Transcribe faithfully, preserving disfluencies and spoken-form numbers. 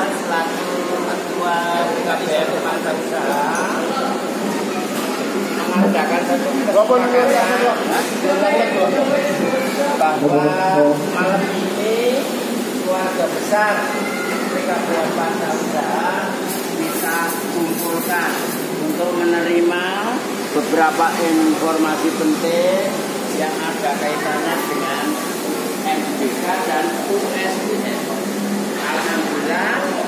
selaku Ketua B K B M Masa Usaha mengadakan satu kesepakatan bahwa malam ini keluarga besar B K B M Masa Usaha bisa kumpulkan untuk menerima beberapa informasi penting yang ada kaitannya dengan M B K dan U S I S. Alhamdulillah